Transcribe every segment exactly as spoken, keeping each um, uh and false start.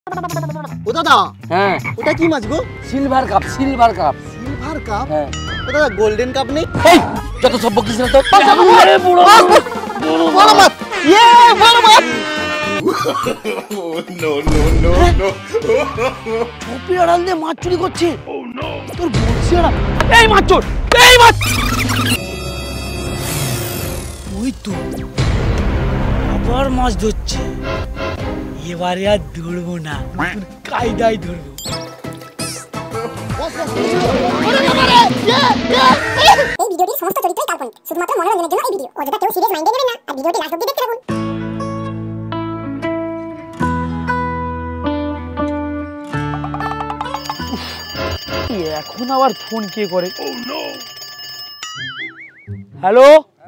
ও দাদা, হ্যাঁ ওটা কি মাছ গো? Silver cup, silver cup. Silver cup? হ্যাঁ। ও দাদা, গোল্ডেন কাপ নেই? এই যত সব বকিস না তো। আরে বুড়ো বড় মাছ, ইয়ে বড় মাছ। নো নো নো নো টুপি আড়াল দিয়ে মাছ চুরি করছে। তোর বলছি না, এই মাছ চোর, এই মাছ। ওই তো আবার মাছ ধরছে। এবারে আর ধরবো না, কায়দায় ধরবো। এই ভিডিওটির সমস্ত চরিত্রই কাল্পনিক, শুধুমাত্র মনোরঞ্জনের জন্য এই ভিডিও। অযথা কেউ সিরিয়াস মাইন্ডে নেবেন না আর ভিডিওটি লাস্ট অবধি দেখতে থাকুন। এখন আবার ফোন কে করে? হ্যালো,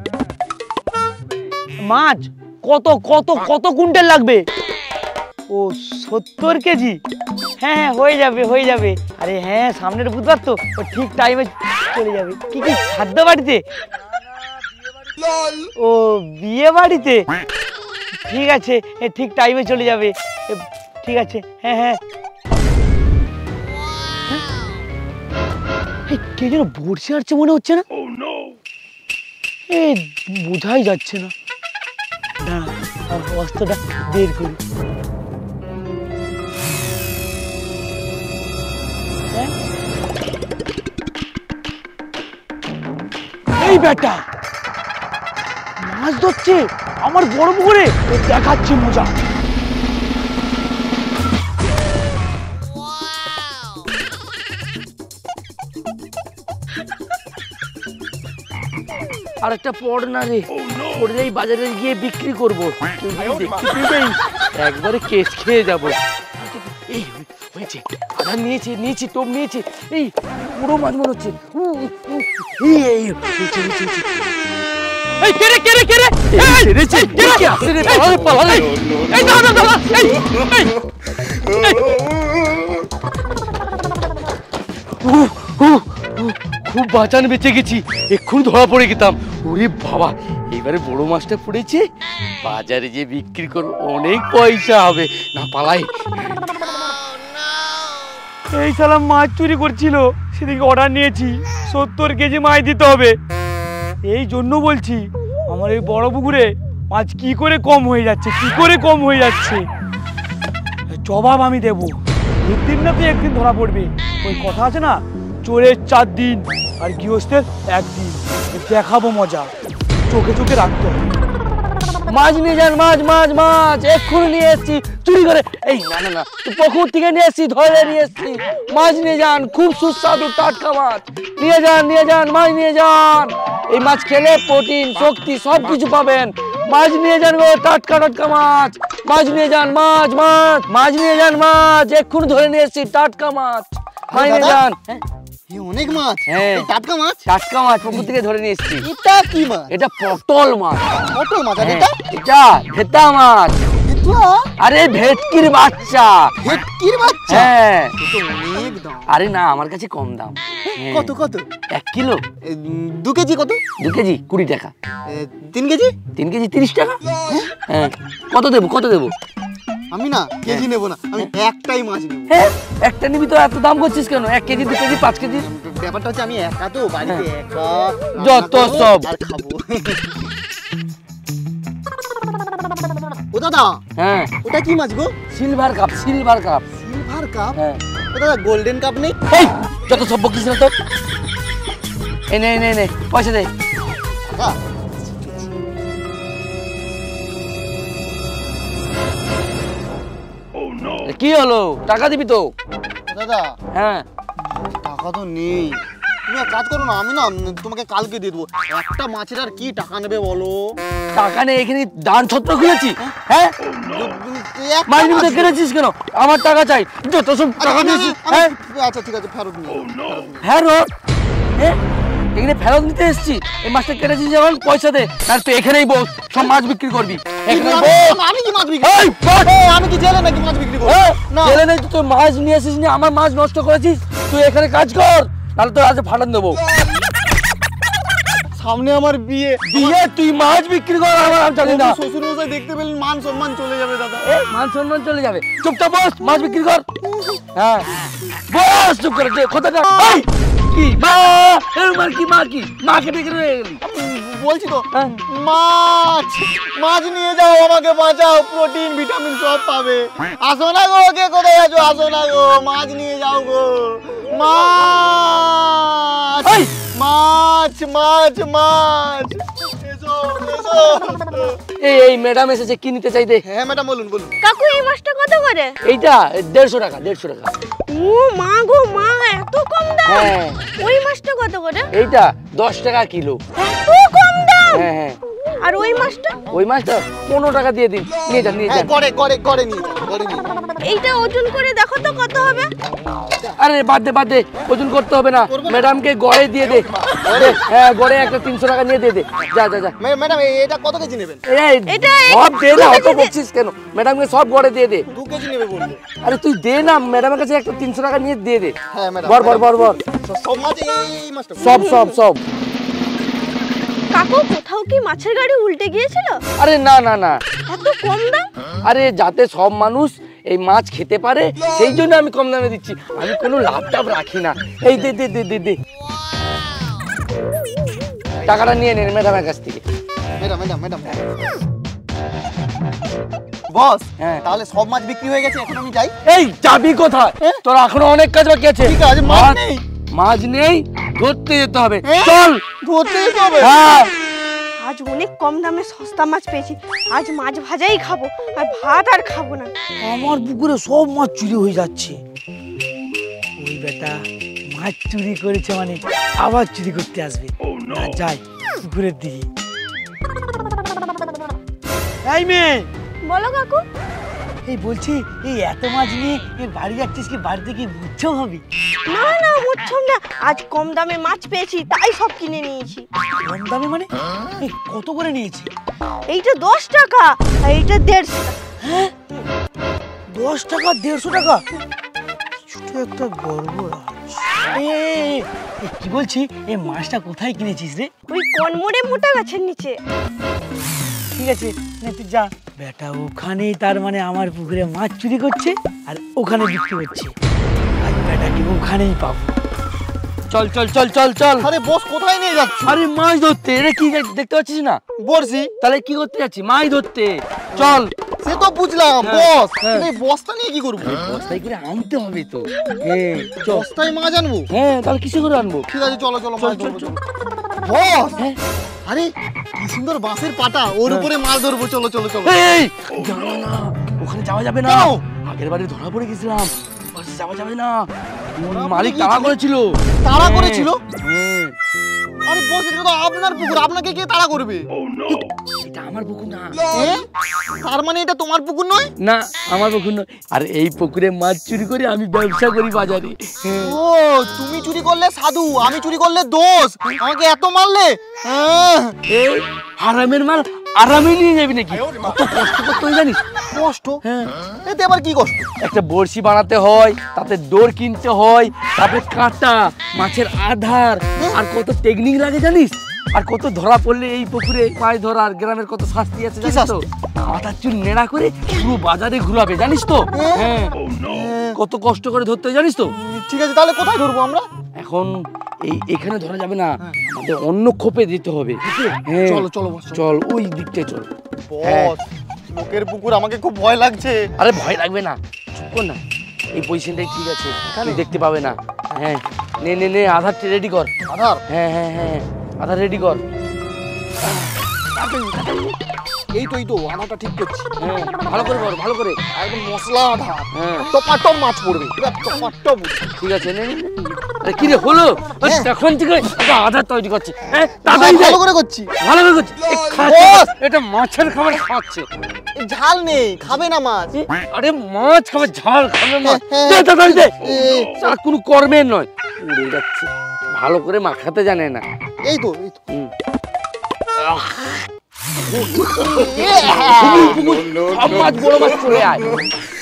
মাছ কত কত কত কুইন্টাল লাগবে? ও সত্তর কেজি। হ্যাঁ হ্যাঁ হয়ে যাবে হয়ে যাবে। আরে হ্যাঁ, সামনের বুধবার তো, ও ঠিক টাইমে চলে যাবে। কি কি খাদ্য বাড়িতে? ও বিয়ে বাড়িতে? ঠিক আছে, ঠিক টাইমে চলে যাবে। ঠিক আছে, হ্যাঁ হ্যাঁ। কে যেন বসে আসছে মনে হচ্ছে না? এই বোঝাই যাচ্ছে না। দাঁড়া, অস্ত্রটা বের করি। এই বেটা মাছ ধরছে আমার বড় পুকুরে, দেখাচ্ছে মজা। আর একটা পড় না রে, পড়লেই বাজারে গিয়ে বিক্রি করবো। একবারে কেস খেয়ে যাবো। এই হয়েছে, আধার নিয়েছি নিয়েছি টোপ নিয়েছি। এই পুরো মাছ মনে হচ্ছে। খুব বাঁচান বেঁচে গেছি, এক্ষুনি ধরা পড়ে গেতাম। ওরে বাবা, এবারে বড় মাছটা পড়েছে, বাজারে যে বিক্রি করবো, অনেক পয়সা হবে। না পালাই। এই সালা মাছ চুরি করছিল, সেদিকে অর্ডার নিয়েছি, সত্তর কেজি মাছ দিতে হবে। এই জন্য বলছি, আমার এই বড় পুকুরে মাছ কি করে কম হয়ে যাচ্ছে, কি করে কম হয়ে যাচ্ছে। জবাব আমি দেবো, একদিন না তুই একদিন ধরা পড়বে। ওই কথা আছে না, চোরের চার দিন আর গৃহস্থের একদিন। দেখাবো মজা, চোখে চোখে রাখতে হবে। মাছ নিয়ে যান, মাছ মাছ মাছ এক্ষুনি নিয়ে এসছি চুরি করে। এই না না না, পুকুর থেকে নিয়ে এসছি, ধরে নিয়ে এসছি। মাছ নিয়ে যান, খুব সুস্বাদু টাটকা মাছ। নিয়ে যান নিয়ে যান, মাছ নিয়ে যান। এই মাছ খেলে প্রোটিন, শক্তি সব কিছু পাবেন। মাছ নিয়ে যান গো, টাটকা টাটকা মাছ। মাছ নিয়ে যান, মাছ মাছ মাছ নিয়ে যান, মাছ এক্ষুনি ধরে নিয়ে এসছি, টাটকা মাছ। মাছ নিয়ে যান। অনেক মাছ, হ্যাঁ টাটকা মাছ, টাটকা মাছ পুকুর থেকে ধরে নিয়ে এসছি। এটা কি মাছ? এটা পটল মাছ। পটল মাছ? আর এটা? এটা ভেতা মাছ। আরে ভেটকির বাচ্চা। ভেটকির বাচ্চা? হ্যাঁ। তো অনেক দাম। আরে না, আমার কাছে কম দাম। কত কত? এক কিলো। দু কেজি কত? দু কেজি কুড়ি টাকা। তিন কেজি? তিন কেজি তিরিশ টাকা। হ্যাঁ, কত দেবো কত দেবো? আমি না কেজি নেবো না, আমি একটাই মাছ নেবো। হ্যাঁ, একটা নিবি তো এত দাম করছিস কেন? এক কেজি দু কেজি পাঁচ কেজি। ব্যাপারটা হচ্ছে আমি একা তো বাড়িতে, একা যত সব আর খাবো। ও দাদা, হ্যাঁ ওটা কি মাছ গো? Silver cup, silver cup. Silver cup? হ্যাঁ। ও দাদা, গোল্ডেন কাপ নেই? এই যত সব বকিস না তো। এই নে নে নে, পয়সা দে। টাকা? কি হলো, টাকা দিবি তো? দাদা, হ্যাঁ। টাকা তো নেই। তুমি এক কাজ করো না, আমি না তোমাকে কালকে দিয়ে দেবো। একটা মাছের আর কি টাকা নেবে বলো? টাকা নেই, এখানে দান ছত্র খুলেছি। হ্যাঁ, মাছ নিবি তো কেনেছিস কেন? আমার টাকা চাই, যত সব টাকা দিয়েছিস। হ্যাঁ আচ্ছা ঠিক আছে, ফেরত নিয়ে। ফেরত? হ্যাঁ, এখানে ফেরত নিতে এসেছি। এই মাছটা কেটেছিস যখন পয়সা দে, আর তুই এখানেই বস, সব মাছ বিক্রি করবি। আমি কি মাছ বিক্রি? আমি কি জেলে নাকি মাছ বিক্রি করবো? না জেলে নেই, তুই মাছ নিয়ে আসিস নি, আমার মাছ নষ্ট করেছিস। তুই এখানে কাজ কর, তাহলে তোর আজ ফাটান দেবো। সামনে আমার বিয়ে। বিয়ে? তুই মাছ বিক্রি কর, আমার জানি না। শ্বশুর মশাই দেখতে পেলেন, মান সম্মান চলে যাবে দাদা। মান সম্মান চলে যাবে? চুপচাপ বস, মাছ বিক্রি কর। হ্যাঁ বস, চুপ করে কথাটা। কি মা? এরমার কি মা? কি মাকে ডেকে রয়ে গেলি? বলছি তো মাছ মাছ নিয়ে যাও, আমাকে বাঁচাও, প্রোটিন ভিটামিন সব পাবে। আসো না গো, কে কোথায় আছো? আসো না গো, মাছ নিয়ে যাও গো। মাছ মাছ মাছ মাছ এসো এসো। এই এই ম্যাডাম এসেছে, কি নিতে চাইতে? হ্যাঁ ম্যাডাম বলুন বলুন। কাকু এই মাছটা কত করে? এইটা দেড়শো টাকা। দেড়শো টাকা। ও মা গো মা, এত কম দাম? হ্যাঁ। ওই মাছটা কত করে? এইটা দশ টাকা কিলো। এত কম দাম? হ্যাঁ হ্যাঁ। আর ওই মাছটা? ওই মাছটা পনেরো টাকা দিয়ে দিন, নিয়ে যান নিয়ে হ্যাঁ যান। করে করে করে নিয়ে যাও, করে নিয়ে যাও। এইটা ওজন করে দেখো তো কত হবে। আরে বাদ দে বাদ দে, ওজন করতে হবে না, ম্যাডামকে গড়ে দিয়ে দে। দে, হ্যাঁ গড়ে একটা তিনশো টাকা নিয়ে দিয়ে দে। যা যা যা। মে- ম্যাডাম এ- এটা কত কেজি নেবেন? এই এটা এই সব দে না, দু অত কেজি দে। বকছিস কেন? ম্যাডামকে সব গড়ে দিয়ে দে। দু কেজি নেবে বললো। আরে তুই দে না, ম্যাডামের কাছে একটা তিনশো টাকা নিয়ে দিয়ে দে। হ্যাঁ ম্যাডাম। বর বর বর বর। সব মাছ এই এই মাছটা। সব সব সব। কাকু কোথাও কি মাছের গাড়ি উল্টে গিয়েছিল? আরে না না না, এত কম দাম? আরে যাতে সব মানুষ এই মাছ খেতে পারে সেই জন্য আমি কম দামে দিচ্ছি, আমি কোনো লাভ টাভ রাখি না। এই দে দে দে দে দে, টাকাটা নিয়ে নেন ম্যাডামের কাছ থেকে। ম্যাডাম ম্যাডাম ম্যাডাম বস, হ্যাঁ। তাহলে সব মাছ বিক্রি হয়ে গেছে, এখন আমি যাই। এই যাবি কোথায়? তোর এখনো অনেক কাজ বাকি আছে। ঠিক আছে, মাছ নেই। মাছ নেই, ধরতে যেতে হবে। হ্যাঁ? চল। ধরতে যেতে হবে? হ্যাঁ। আজ অনেক কম দামে সস্তা মাছ পেয়েছি, আজ মাছ ভাজাই খাবো, আর ভাত আর খাবো না। আমার পুকুরে সব মাছ চুরি হয়ে যাচ্ছে। ওই বেটা মাছ চুরি করেছে মানে আবার চুরি করতে আসবে। না যাই পুকুরের দিকে। এই মেয়ে, বলো কাকু। এই বলছি এই এত মাছ নিয়ে এই বাড়ি যাচ্ছিস, কি বাড়িতে কি বুঝছো ভাবি? না না মুচ্ছম না, আজ কম দামে মাছ পেয়েছি তাই সব কিনে নিয়েছি। কম দামে মানে? এই কত করে নিয়েছি? এইটা দশ টাকা আর এইটা দেড়শো টাকা। হ্যাঁ, দশ টাকা দেড়শো টাকা? ছোট একটা গড়বড়। এই, এই, এই, এই, কি বলছি, এই মাছটা কোথায় কিনেছিস রে? ওই কনমোড়ে মোটা গাছের নিচে। ঠিক আছে, নে তুই যা। বেটা ওখানেই তার মানে আমার পুকুরে মাছ চুরি করছে আর ওখানে বিক্রি করছে। আর বেটাকে ওখানেই পাবো। চল চল চল চল চল। আরে বস কোথায় নিয়ে যাচ্ছ? আরে মাছ ধরতে। এটা কি দেখতে পাচ্ছিস না? বর্ষি। তাহলে কি করতে যাচ্ছি? মাছ ধরতে। চল। সে তো বুঝলাম হ্যাঁ, বস, হ্যাঁ। কিন্তু এই বস্তা নিয়ে কি করবো? বস্তায় করে আনতে হবে তো। হ্যাঁ চল। বস্তায় মাছ আনবো? হ্যাঁ তাহলে কিসে করে আনবো? ঠিক আছে চলো চলো চল, মাছ চল, ধরবো, চল। চলো। বস, হ্যাঁ। আরে কি সুন্দর বাঁশের পাটা, ওর উপরে মাছ ধরবো, চলো চলো চলো। এই যাবো না, ওখানে যাওয়া যাবে না। কেন? আগের বারে ধরা পড়ে গেছিলাম, ওখানে যাওয়া যাবে না। ধরা পড়ে মালিক গিয়েছিলে? তাড়া করেছিল। তাড়া করেছিল? হ্যাঁ। আরে বস, এটা তো আপনার পুকুর, আপনাকে কে তাড়া করবে? এটা আমার পুকুর না। এ? তার মানে এটা তোমার পুকুর নয়? না আমার পুকুর নয়। আর এই পুকুরে মাছ চুরি করে আমি ব্যবসা করি বাজারে। হ্যাঁ। ও তুমি চুরি করলে সাধু, আমি চুরি করলে দোষ, আমাকে এত মারলে? হ্যাঁ। এই হারামের মাল আরামে নিয়ে যাবি নাকি? কত কষ্ট করতে হয় জানিস? কষ্ট? হ্যাঁ। এতে আবার কি কষ্ট? একটা বড়শি বানাতে হয়, তাতে দৌড় কিনতে হয়, তারপরে কাঁটা, মাছের আধার, আর কত টেকনিক লাগে জানিস? আর কত ধরা পড়লে এই পুকুরে মাছ ধরার গ্রামের কত শাস্তি আছে কি জানিস তো? মাথার চুল নেড়া করে পুরো বাজারে ঘুরাবে জানিস তো? হ্যাঁ। কত কষ্ট করে ধরতে হয় জানিস তো? ঠিক আছে, তাহলে কোথায় ধরবো আমরা? এখন এই এখানে ধরা যাবে না, আমাদের অন্য খোপে দিতে হবে। হ্যাঁ। চলো চলো বস, চলো। চল ওই দিকটায় চল। হ্যাঁ। বস, লোকের পুকুর, আমাকে খুব ভয় লাগছে। আরে ভয় লাগবে না, চুপ কর না। এই পজিশনটাই ঠিক আছে, তুই দেখতে পাবে না। হ্যাঁ নে নে নে, আধারটা রেডি কর। আধার? হ্যাঁ হ্যাঁ হ্যাঁ, আধার রেডি কর। এই তো এই তো আধাটা ঠিক করছি। হ্যাঁ ভালো করে কর, ভালো করে। একদম মশলা আধার, হ্যাঁ টপাটপ মাছ পড়বে, টপাটপ। ঠিক আছে, নে নে নে। আরে কি রে হলো? হ্যাঁ। এখন থেকে একটা আধার তৈরি করছে। হ্যাঁ তাড়াতাড়ি দে। ভালো করে করছি। ভালো করে করছে। এ খাচ্ছে, বস! এটা মাছের খাবার খাচ্ছে। এ ঝাল নেই, খাবে না মাছ। এ, আরে মাছ খাবে, ঝাল খাবে মাছ। হ্যাঁ। দে তাড়াতাড়ি দে। এ, আর কোনো কর্মের নয়, উড়ে যাচ্ছে। ভালো করে মাখাতে জানে না। এই তো এই তো। হুম। হ্যাঁ। সব মাছ বড় মাছ চলে আয়।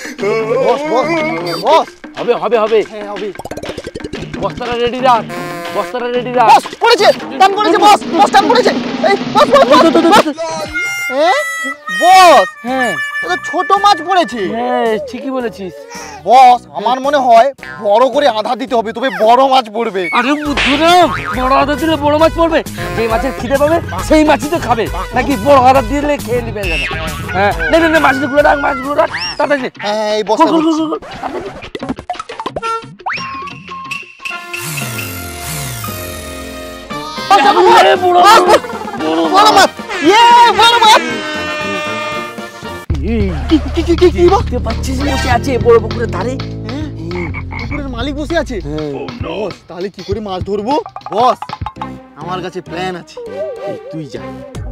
বস বস বস। হবে হবে হবে। হ্যাঁ হবে। বস্তাটা রেডি রাখ। বস্তাটা রেডি রাখ। বস পড়েছে, টান পড়েছে বস, বস টান পড়েছে। এই বস বস বস বস। এ বস, হ্যাঁ এটা ছোট মাছ পড়েছে। হ্যাঁ ঠিকই বলেছিস। বস আমার মনে হয় বড় করে আধা দিতে হবে, তবে বড় মাছ পড়বে। আরে বুদ্ধুরা, বড় আদা দিলে বড় মাছ পড়বে? যে মাছের খিদে পাবে সেই মাছই তো খাবে, নাকি বড় আদা দিলে খেয়ে নিবে যাবে? হ্যাঁ নে নে নে, মাছগুলো রাখ, মাছগুলো রাখ তাড়াতাড়ি। হ্যাঁ এই বস খোল, খোল, খোল, খোল, খোল, তাড়াতাড়ি। আরে বড় মাছ, বড় মাছ, ইয়ে বড় মাছ। কি কি কি কি কি বস? দেখতে পাচ্ছিস বসে আছে বড় পুকুরের ধারে। পুকুরের মালিক বসে আছে। বস তাহলে কি করে মাছ ধরবো? বস আমার কাছে প্ল্যান আছে। এই, তুই যা।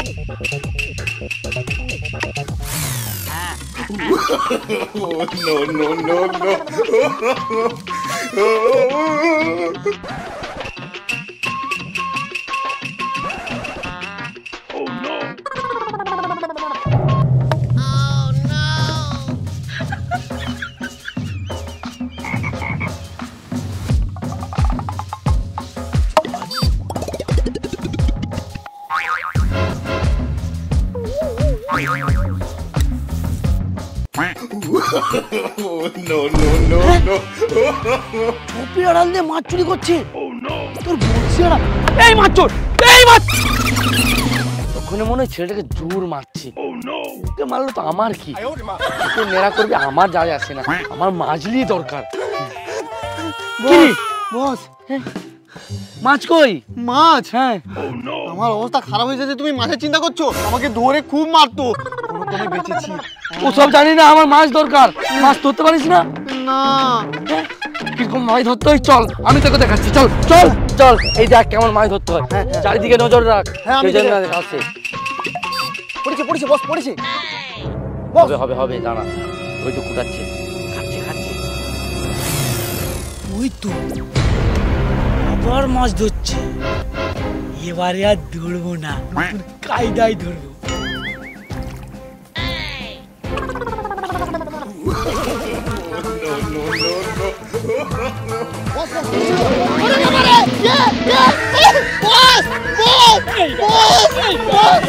ছোপি আড়াল দিয়ে মাছ চুরি করছে। তোর বলছি না, এই মাছ চোর, এই মাছ। তখন মনে হয় ছেলেটাকে জোর মারছি। ওকে মারলো তো আমার কি, ওকে নেড়া করবে আমার যায় আসে না, আমার মাছলি দরকার। বস বস মাছ কই? মাছ? হ্যাঁ আমার অবস্থা খারাপ হয়ে যাচ্ছে, তুমি মাছের চিন্তা করছো? আমাকে ধরে খুব মারতো, কোনো কোনো বেঁচেছি। ও সব জানি না, আমার মাছ দরকার। মাছ ধরতে পারিস না? না কিরকম মাছ ধরতে হয় চল, আমি তোকে দেখাচ্ছি। চল চল চল, এই দেখ কেমন মাছ ধরতে হয়। চারিদিকে নজর রাখ, হ্যাঁ, আমি কেউ যেন দেখে- না আসে। পড়েছে পড়েছে বস পড়েছে। হবে হবে হবে, দাঁড়া, ওই তো কুটাচ্ছে, খাচ্ছে খাচ্ছে। ওই তো আবার মাছ ধরছে। এবারে আর ধরবো না, নতুন কায়দায় ধরবো। বস বস ওরে বাবা রে, ইয়ে ইয়ে বস বস বস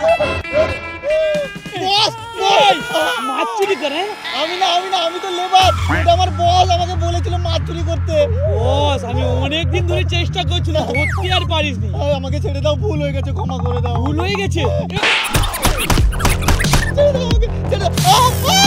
বস বস মাছ চুরি করে? আমি না আমি না আমি তো লেবার। এটা আমার বস আমাকে বলেছিল মাছ চুরি করতে। বস আমি অনেক দিন ধরে চেষ্টা করছিলাম, ধরতে আর পারিসনি। আরে, আমাকে ছেড়ে দাও, ভুল হয়ে গেছে, ক্ষমা করে দাও। ভুল হয়ে গেছে। ছেড়ে দাও আমাকে, ছেড়ে দাও। আহ,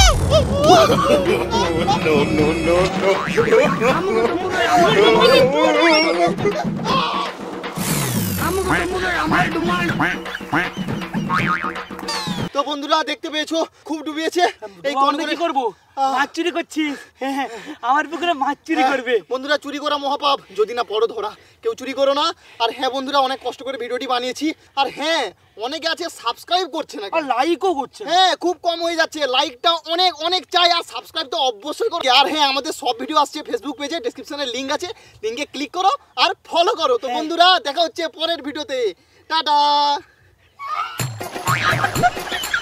তো বন্ধুরা দেখতে পেয়েছো খুব ডুবিয়েছে। এই কোন আমরা কি করবো? মাছ চুরি করছিস? হ্যাঁ, আমার পুকুরে মাছ চুরি করবে। বন্ধুরা চুরি করা মহাপাপ, যদি না পড়ো ধরা। কেউ চুরি করো না। আর হ্যাঁ বন্ধুরা, অনেক কষ্ট করে ভিডিওটি বানিয়েছি। আর হ্যাঁ অনেকে আছে সাবস্ক্রাইব করছে না, আর লাইকও করছে। হ্যাঁ খুব কম হয়ে যাচ্ছে। লাইকটা অনেক অনেক চাই, আর সাবস্ক্রাইব তো অবশ্যই করো। আর হ্যাঁ আমাদের সব ভিডিও আসছে ফেসবুক পেজে, ডেসক্রিপশনে লিংক আছে, লিংকে ক্লিক করো আর ফলো করো। তো বন্ধুরা দেখা হচ্ছে পরের ভিডিওতে। টাটা।